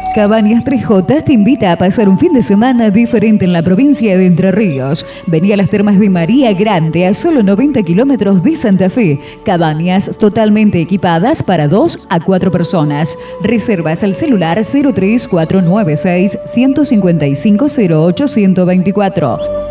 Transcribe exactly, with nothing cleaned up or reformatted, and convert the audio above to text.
Cabañas tres J te invita a pasar un fin de semana diferente en la provincia de Entre Ríos. Vení a las termas de María Grande, a solo noventa kilómetros de Santa Fe. Cabañas totalmente equipadas para dos a cuatro personas. Reservas al celular cero tres cuatro nueve seis, uno cinco cinco, cero ocho uno dos cuatro.